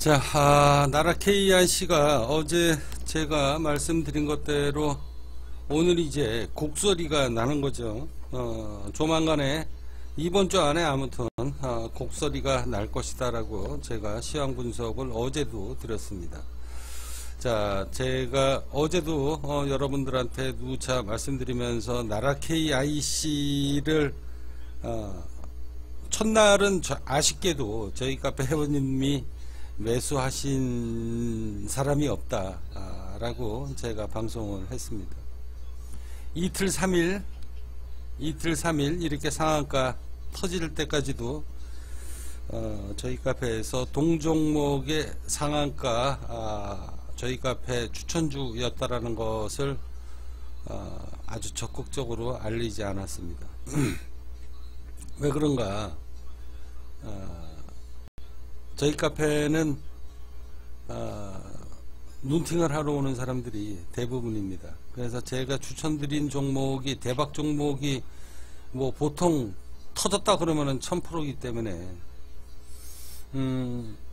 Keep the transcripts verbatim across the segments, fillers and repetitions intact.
자, 아, 나라 케이아이씨가 어제 제가 말씀드린 것대로 오늘 이제 곡소리가 나는 거죠. 어, 조만간에 이번 주 안에 아무튼 어, 곡소리가 날 것이다 라고 제가 시황 분석을 어제도 드렸습니다. 자, 제가 어제도 어, 여러분들한테 누차 말씀드리면서 나라 케이아이씨를 어, 첫날은 저, 아쉽게도 저희 카페 회원님이 매수하신 사람이 없다 라고 제가 방송을 했습니다. 이틀 삼일 이틀 삼일 이렇게 상한가 터질 때까지도 어, 저희 카페에서 동종목의 상한가 아, 저희 카페 추천주였다라는 것을 어, 아주 적극적으로 알리지 않았습니다. 왜 그런가? 어, 저희 카페는 어, 눈팅을 하러 오는 사람들이 대부분입니다. 그래서 제가 추천드린 종목이 대박 종목이 뭐 보통 터졌다 그러면은 천 퍼센트이기 때문에 음,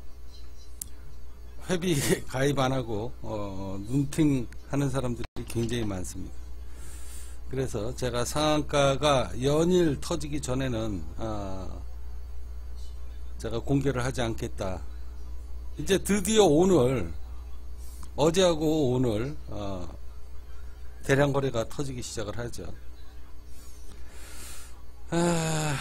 회비 가입 안 하고 어, 눈팅 하는 사람들이 굉장히 많습니다. 그래서 제가 상한가가 연일 터지기 전에는 어, 제가 공개를 하지 않겠다. 이제 드디어 오늘 어제하고 오늘 어, 대량 거래가 터지기 시작을 하죠. 아,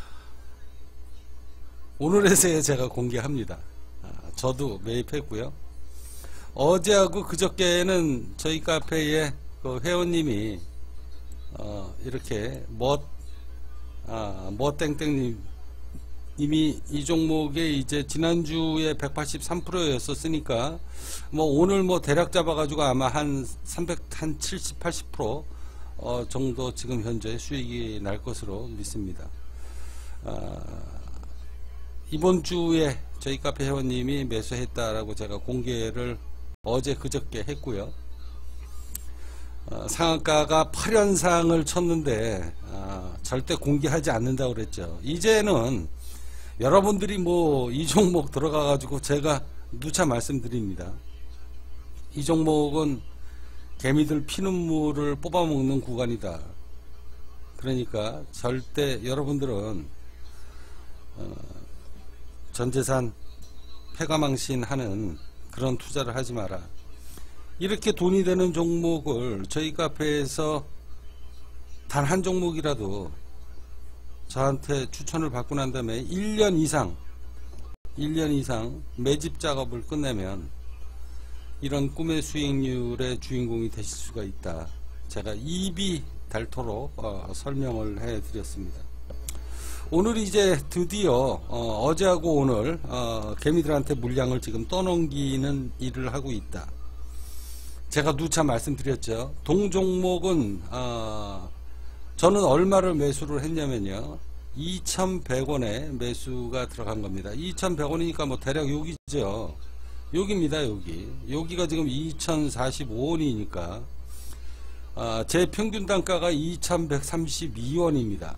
오늘에서야 제가 공개합니다. 아, 저도 매입했고요. 어제하고 그저께는 저희 카페에 그 회원님이 어, 이렇게 멋 아, 멋땡땡님 이미 이 종목에 이제 지난주에 백팔십삼 퍼센트였었으니까 뭐 오늘 뭐 대략 잡아가지고 아마 한 삼백, 한 칠십, 팔십 퍼센트 어 정도 지금 현재 수익이 날 것으로 믿습니다. 아, 이번 주에 저희 카페 회원님이 매수했다라고 제가 공개를 어제 그저께 했고요. 어, 상한가가 팔 연상을 쳤는데 아, 절대 공개하지 않는다고 그랬죠. 이제는 여러분들이 뭐 이 종목 들어가 가지고 제가 누차 말씀드립니다. 이 종목은 개미들 피눈물을 뽑아먹는 구간이다. 그러니까 절대 여러분들은 어, 전재산 패가망신하는 그런 투자를 하지 마라. 이렇게 돈이 되는 종목을 저희 카페에서 단 한 종목이라도 저한테 추천을 받고 난 다음에 일 년 이상 일 년 이상 매집 작업을 끝내면 이런 꿈의 수익률의 주인공이 되실 수가 있다. 제가 입이 닳도록 어, 설명을 해 드렸습니다. 오늘 이제 드디어 어, 어제하고 오늘 어, 개미들한테 물량을 지금 떠넘기는 일을 하고 있다. 제가 누차 말씀드렸죠. 동종목은 어, 저는 얼마를 매수를 했냐면요. 이천백 원에 매수가 들어간 겁니다. 이천백 원이니까 뭐 대략 여기죠. 여기입니다. 여기. 여기가 지금 이천사십오 원이니까 아, 제 평균 단가가 이천백삼십이 원입니다.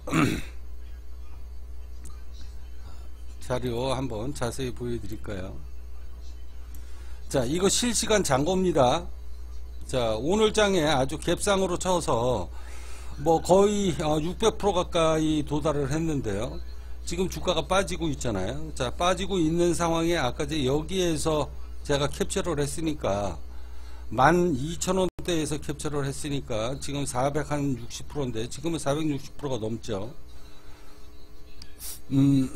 자료 한번 자세히 보여드릴까요? 자, 이거 실시간 잔고입니다. 자, 오늘 장에 아주 갭상으로 쳐서 뭐 거의 육백 퍼센트 가까이 도달을 했는데요. 지금 주가가 빠지고 있잖아요. 자, 빠지고 있는 상황에 아까 제 여기에서 제가 캡처를 했으니까 만 이천 원대에서 캡처를 했으니까 지금 사백육십 퍼센트인데 지금은 사백육십 퍼센트가 넘죠. 음,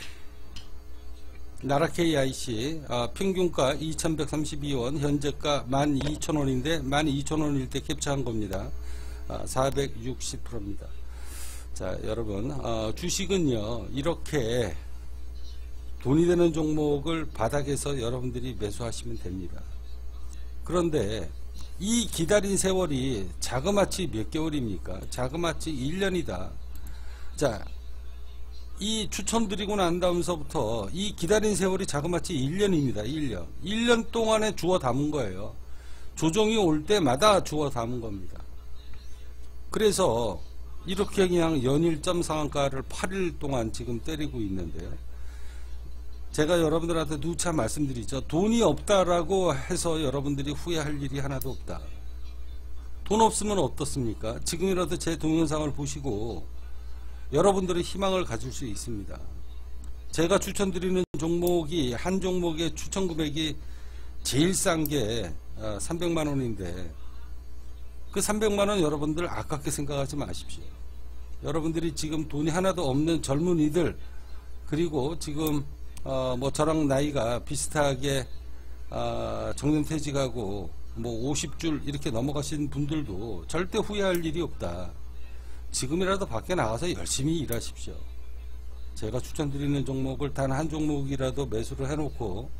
나라 케이아이씨 아, 평균가 이천백삼십이 원, 현재가 만 이천 원인데 만 이천 원일 때 캡처한 겁니다. 아, 사백육십 퍼센트입니다. 자, 여러분 어, 주식은요 이렇게 돈이 되는 종목을 바닥에서 여러분들이 매수하시면 됩니다. 그런데 이 기다린 세월이 자그마치 몇 개월입니까? 자그마치 일 년이다. 자, 이 추천드리고 난 다음서부터 이 기다린 세월이 자그마치 일 년입니다. 일 년. 일 년 동안에 주워 담은 거예요. 조정이 올 때마다 주워 담은 겁니다. 그래서 이렇게 그냥 연일점 상한가를 팔 일 동안 지금 때리고 있는데요. 제가 여러분들한테 누차 말씀드리죠. 돈이 없다라고 해서 여러분들이 후회할 일이 하나도 없다. 돈 없으면 어떻습니까? 지금이라도 제 동영상을 보시고 여러분들의 희망을 가질 수 있습니다. 제가 추천드리는 종목이 한 종목의 추천 금액이 제일 싼 게 삼백만 원인데 그 삼백만 원 여러분들 아깝게 생각하지 마십시오. 여러분들이 지금 돈이 하나도 없는 젊은이들, 그리고 지금 어 뭐 저랑 나이가 비슷하게 어 정년퇴직하고 뭐 오십 줄 이렇게 넘어가신 분들도 절대 후회할 일이 없다. 지금이라도 밖에 나가서 열심히 일하십시오. 제가 추천드리는 종목을 단 한 종목이라도 매수를 해놓고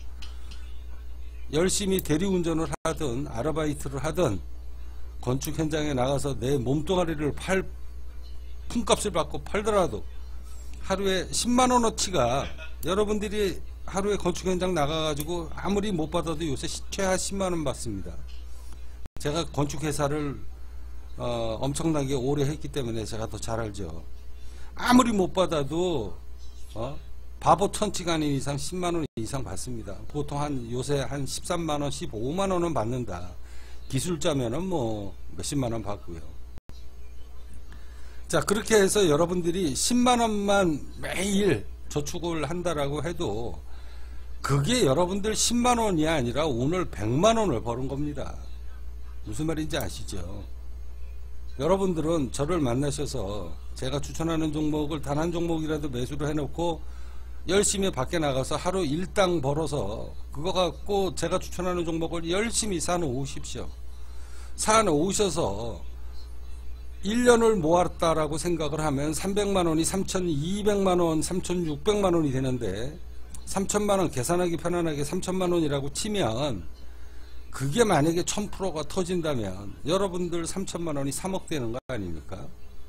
열심히 대리운전을 하든 아르바이트를 하든 건축 현장에 나가서 내 몸뚱아리를 팔 품값을 받고 팔더라도 하루에 십만 원어치가, 여러분들이 하루에 건축 현장 나가가지고 아무리 못 받아도 요새 최하 십만 원 받습니다. 제가 건축회사를 어, 엄청나게 오래 했기 때문에 제가 더 잘 알죠. 아무리 못 받아도 어? 바보 천치가 아닌 이상 십만 원 이상 받습니다. 보통 한 요새 한 십삼만 원, 십오만 원은 받는다. 기술자면은 뭐 몇십만 원 받고요. 자, 그렇게 해서 여러분들이 십만 원만 매일 저축을 한다라고 해도 그게 여러분들 십만 원이 아니라 오늘 백만 원을 버는 겁니다. 무슨 말인지 아시죠? 여러분들은 저를 만나셔서 제가 추천하는 종목을 단 한 종목이라도 매수를 해놓고 열심히 밖에 나가서 하루 일당 벌어서 그거 갖고 제가 추천하는 종목을 열심히 사놓으십시오. 사놓으셔서 일 년을 모았다라고 생각을 하면 삼백만 원이 삼천이백만 원, 삼천육백만 원이 되는데 삼천만 원 계산하기 편안하게 삼천만 원이라고 치면 그게 만약에 천 퍼센트가 터진다면 여러분들 삼천만 원이 삼억 되는 거 아닙니까?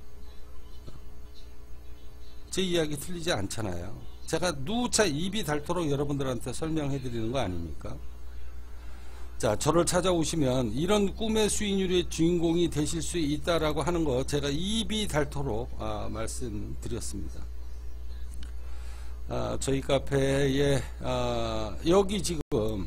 제 이야기 틀리지 않잖아요. 제가 누차 입이 닳도록 여러분들한테 설명해 드리는 거 아닙니까? 자, 저를 찾아오시면 이런 꿈의 수익률의 주인공이 되실 수 있다라고 하는 거 제가 입이 닳도록 아, 말씀드렸습니다. 아, 저희 카페에 아, 여기 지금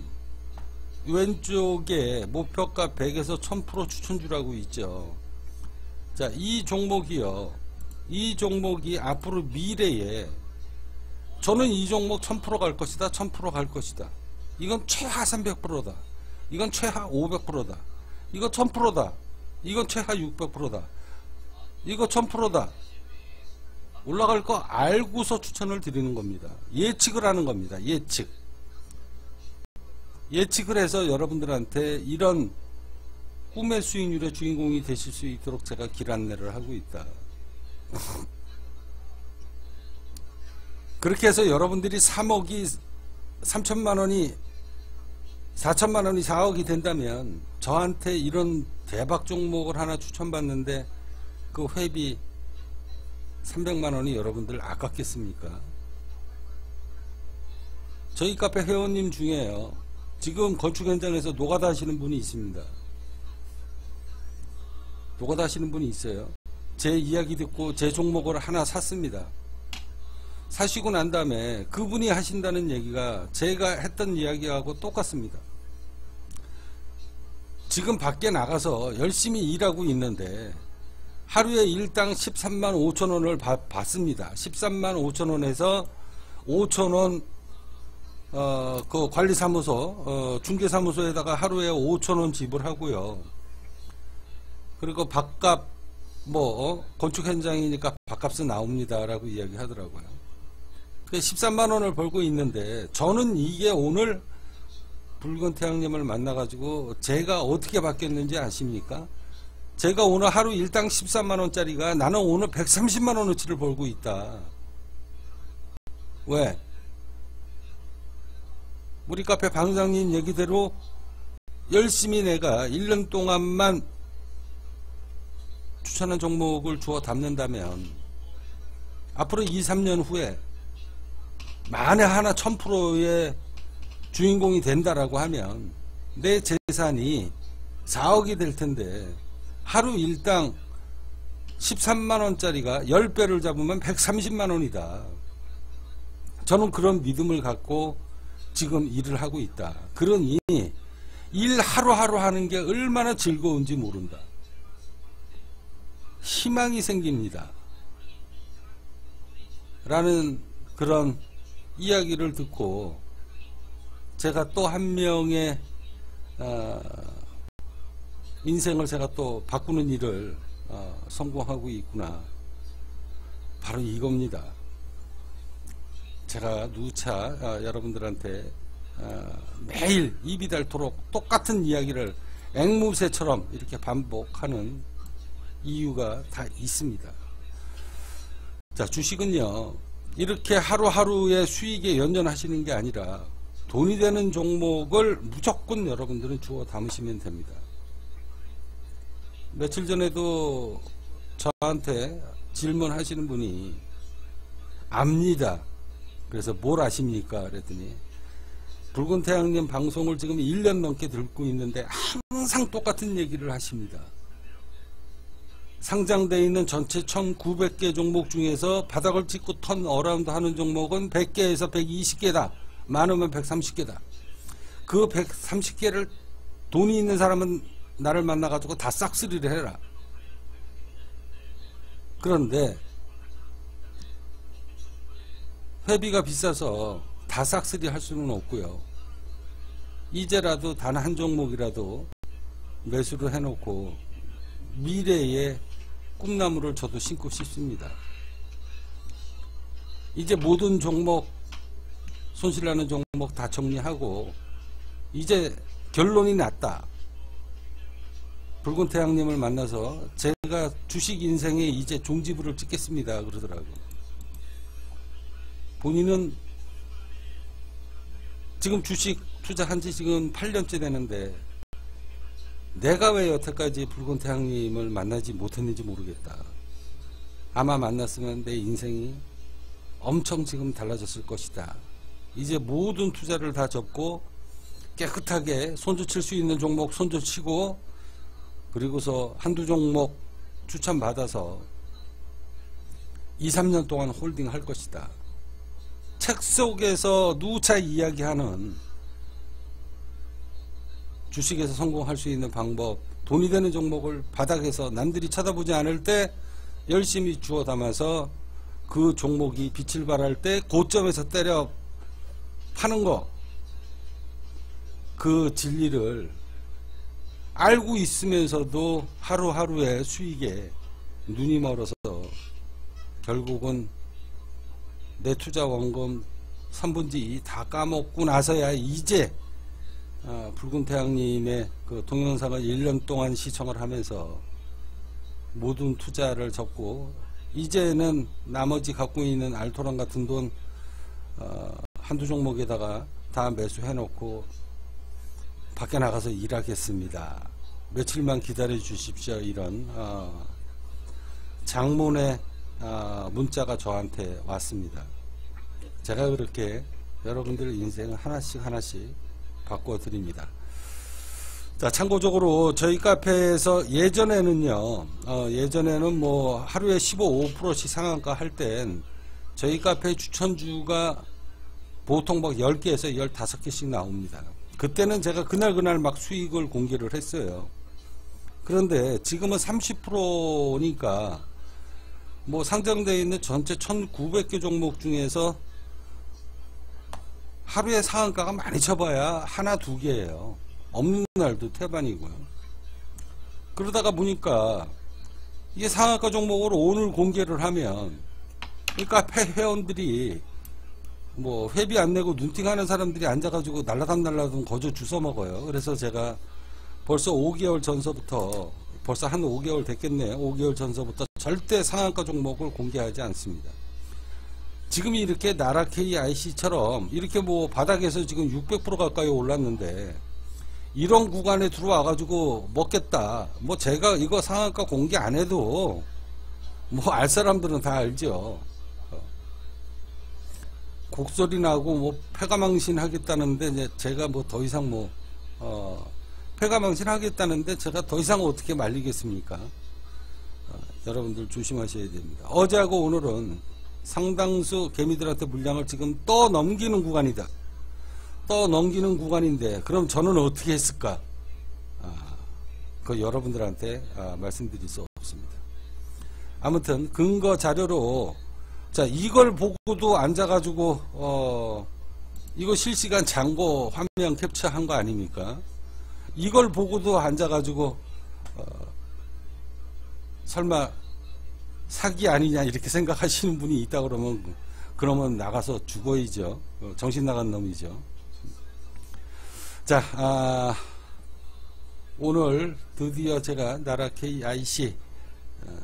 왼쪽에 목표가 백에서 천 퍼센트 추천주라고 있죠. 자, 이 종목이요. 이 종목이 앞으로 미래에 저는 이 종목 천 퍼센트 갈 것이다. 천 퍼센트 갈 것이다. 이건 최하 삼백 퍼센트다. 이건 최하 오백 퍼센트다. 이거 천 퍼센트다. 이건 최하 육백 퍼센트다. 이거 천 퍼센트다. 올라갈 거 알고서 추천을 드리는 겁니다. 예측을 하는 겁니다. 예측. 예측을 해서 여러분들한테 이런 꿈의 수익률의 주인공이 되실 수 있도록 제가 길 안내를 하고 있다. 그렇게 해서 여러분들이 삼억이 삼천만 원이 사천만 원이 사억이 된다면 저한테 이런 대박 종목을 하나 추천받는데 그 회비 삼백만 원이 여러분들 아깝겠습니까? 저희 카페 회원님 중에요, 지금 건축 현장에서 노가다 하시는 분이 있습니다. 노가다 하시는 분이 있어요. 제 이야기 듣고 제 종목을 하나 샀습니다. 사시고 난 다음에 그분이 하신다는 얘기가 제가 했던 이야기하고 똑같습니다. 지금 밖에 나가서 열심히 일하고 있는데 하루에 일당 십삼만 오천 원을 받, 받습니다. 십삼만 오천 원에서 오천 원 어, 그 관리사무소, 어, 중개사무소에다가 하루에 오천 원 지불하고요. 그리고 밥값, 뭐, 어? 건축 현장이니까 밥값은 나옵니다라고 이야기 하더라고요. 십삼만 원을 벌고 있는데, 저는 이게 오늘 붉은 태양님을 만나가지고 제가 어떻게 바뀌었는지 아십니까? 제가 오늘 하루 일당 십삼만 원짜리가 나는 오늘 백삼십만 원어치를 벌고 있다. 왜? 우리 카페 방장님 얘기대로 열심히 내가 일 년 동안만 추천한 종목을 주워 담는다면 앞으로 이, 삼 년 후에 만에 하나 천 퍼센트의 주인공이 된다라고 하면 내 재산이 사억이 될 텐데 하루 일당 십삼만 원짜리가 십 배를 잡으면 백삼십만 원이다. 저는 그런 믿음을 갖고 지금 일을 하고 있다. 그러니 일 하루하루 하는 게 얼마나 즐거운지 모른다. 희망이 생깁니다. 라는 그런 이야기를 듣고 제가 또 한 명의 어, 인생을 제가 또 바꾸는 일을 어, 성공하고 있구나. 바로 이겁니다. 제가 누차 어, 여러분들한테 어, 매일 입이 닳도록 똑같은 이야기를 앵무새처럼 이렇게 반복하는 이유가 다 있습니다. 자, 주식은요, 이렇게 하루하루의 수익에 연연하시는 게 아니라 돈이 되는 종목을 무조건 여러분들은 주워 담으시면 됩니다. 며칠 전에도 저한테 질문하시는 분이 압니다. 그래서 뭘 아십니까? 그랬더니 붉은 태양님 방송을 지금 일 년 넘게 듣고 있는데 항상 똑같은 얘기를 하십니다. 상장되어 있는 전체 천구백 개 종목 중에서 바닥을 찍고 턴 어라운드 하는 종목은 백 개에서 백이십 개다. 많으면 백삼십 개다. 그 백삼십 개를 돈이 있는 사람은 나를 만나가지고 다 싹쓸이를 해라. 그런데 회비가 비싸서 다 싹쓸이 할 수는 없고요. 이제라도 단 한 종목이라도 매수를 해놓고 미래의 꿈나무를 저도 심고 싶습니다. 이제 모든 종목, 손실나는 종목 다 정리하고 이제 결론이 났다. 붉은 태양님을 만나서 제가 주식 인생에 이제 종지부를 찍겠습니다. 그러더라고요. 본인은 지금 주식 투자한 지 지금 팔 년째 되는데 내가 왜 여태까지 붉은 태양님을 만나지 못했는지 모르겠다. 아마 만났으면 내 인생이 엄청 지금 달라졌을 것이다. 이제 모든 투자를 다 접고 깨끗하게 손주 칠 수 있는 종목 손주 치고 그리고서 한두 종목 추천받아서 이, 삼 년 동안 홀딩 할 것이다. 책 속에서 누차 이야기하는 주식에서 성공할 수 있는 방법, 돈이 되는 종목을 바닥에서 남들이 쳐다보지 않을 때 열심히 주워 담아서 그 종목이 빛을 발할 때 고점에서 때려 파는 거, 그 진리를 알고 있으면서도 하루하루의 수익에 눈이 멀어서 결국은 내 투자 원금 삼분의 이 다 까먹고 나서야 이제 어, 붉은 태양님의 그 동영상을 일 년 동안 시청을 하면서 모든 투자를 접고 이제는 나머지 갖고 있는 알토란 같은 돈 어, 한두 종목에다가 다 매수해 놓고 밖에 나가서 일하겠습니다. 며칠만 기다려 주십시오. 이런 어, 장문의 어, 문자가 저한테 왔습니다. 제가 그렇게 여러분들 인생을 하나씩 하나씩 바꿔 드립니다. 자, 참고적으로 저희 카페에서 예전에는요, 어, 예전에는 뭐 하루에 십오, 이십 퍼센트씩 상한가 할 땐 저희 카페 추천주가 보통 막 열 개에서 십오 개씩 나옵니다. 그때는 제가 그날 그날 막 수익을 공개를 했어요. 그런데 지금은 삼십 퍼센트니까 뭐 상장되어 있는 전체 천구백 개 종목 중에서 하루에 상한가가 많이 쳐봐야 하나 두 개예요. 없는 날도 태반이고요. 그러다가 보니까 이게 상한가 종목으로 오늘 공개를 하면 이 카페 회원들이 뭐 회비 안 내고 눈팅하는 사람들이 앉아가지고 날라담 날라담 거저 주워 먹어요. 그래서 제가 벌써 오 개월 전서부터 벌써 한 오 개월 됐겠네요. 오 개월 전서부터 절대 상한가 종목을 공개하지 않습니다. 지금 이렇게 나라 케이아이씨처럼 이렇게 뭐 바닥에서 지금 육백 퍼센트 가까이 올랐는데 이런 구간에 들어와 가지고 먹겠다. 뭐 제가 이거 상한가 공개 안 해도 뭐 알 사람들은 다 알죠. 곡소리 나고 뭐 패가망신 하겠다는데 이제 제가 뭐 더 이상 뭐 어 패가망신 하겠다는데 제가 더 이상 어떻게 말리겠습니까? 어, 여러분들 조심하셔야 됩니다. 어제하고 오늘은 상당수 개미들한테 물량을 지금 떠 넘기는 구간이다. 떠 넘기는 구간인데 그럼 저는 어떻게 했을까? 아, 그 여러분들한테 아, 말씀드릴 수 없습니다. 아무튼 근거 자료로 자 이걸 보고도 앉아가지고 어 이거 실시간 잔고 화면 캡처한 거 아닙니까? 이걸 보고도 앉아가지고 어, 설마 사기 아니냐 이렇게 생각하시는 분이 있다 그러면 그러면 나가서 죽어야죠. 어, 정신 나간 놈이죠. 자, 아, 오늘 드디어 제가 나라 케이아이씨 어,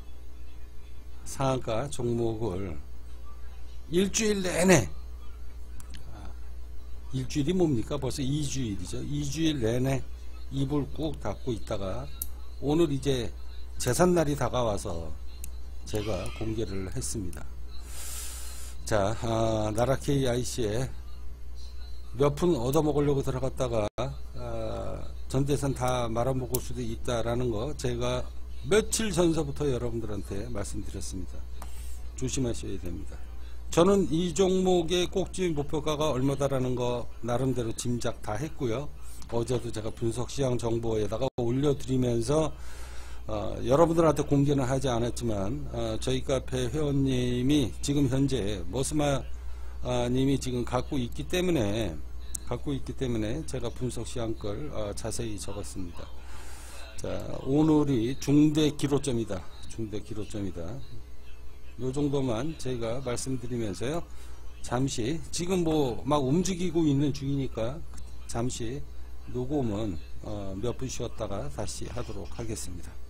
상한가 종목을 일주일 내내 아, 일주일이 뭡니까? 벌써 이주일이죠. 이주일 내내 입을 꾹 닫고 있다가 오늘 이제 제삿날이 다가와서 제가 공개를 했습니다. 자, 아, 나라 케이아이씨에 몇 푼 얻어먹으려고 들어갔다가 아, 전재산 다 말아먹을 수도 있다라는 거 제가 며칠 전서부터 여러분들한테 말씀드렸습니다. 조심하셔야 됩니다. 저는 이 종목의 꼭지 목표가가 얼마다라는 거 나름대로 짐작 다 했고요. 어제도 제가 분석시장 정보에다가 올려드리면서 어, 여러분들한테 공개는 하지 않았지만 어, 저희 카페 회원님이 지금 현재 머스마 아, 님이 지금 갖고 있기 때문에 갖고 있기 때문에 제가 분석 시한 걸 어, 자세히 적었습니다. 자, 오늘이 중대 기로점이다. 중대 기로점이다. 요 정도만 제가 말씀드리면서요. 잠시 지금 뭐 막 움직이고 있는 중이니까 잠시 녹음은 어, 몇 분 쉬었다가 다시 하도록 하겠습니다.